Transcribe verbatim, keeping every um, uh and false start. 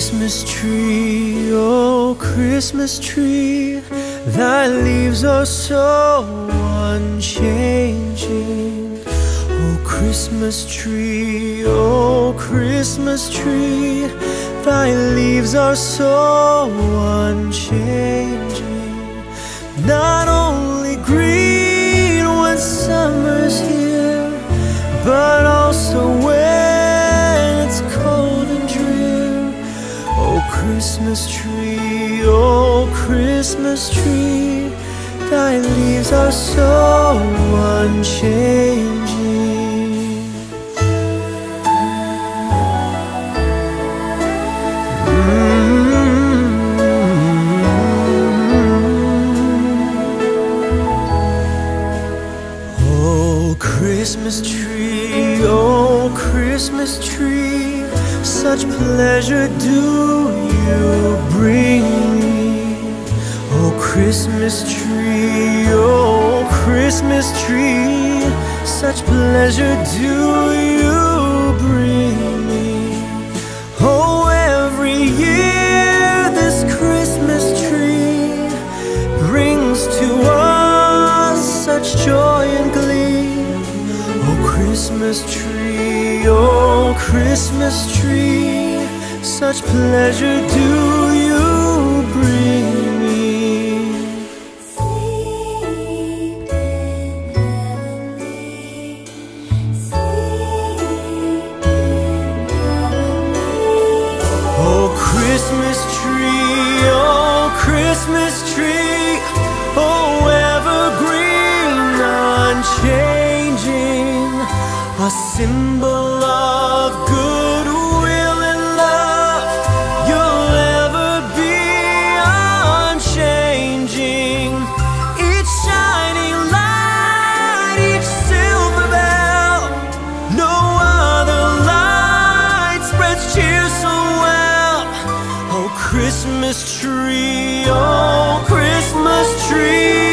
Christmas tree, oh Christmas tree, thy leaves are so unchanging. Oh Christmas tree, oh Christmas tree, thy leaves are so unchanging. Not only green when summer's here, but also when it's cold and drear. Oh Christmas tree, oh Christmas tree, thy leaves are so unchanging. Christmas tree, oh Christmas tree, such pleasure do you bring me. Oh Christmas tree, oh Christmas tree, such pleasure do you bring me. Oh, every year this Christmas tree brings to us such joy and glee. Christmas tree, oh Christmas tree, such pleasure do you bring me. Sleep heavenly, sleep heavenly. Oh Christmas tree, oh Christmas tree, oh evergreen unchanging, a symbol of goodwill and love, you'll ever be unchanging. Each shining light, each silver bell, no other light spreads cheer so well. Oh Christmas tree, oh Christmas tree,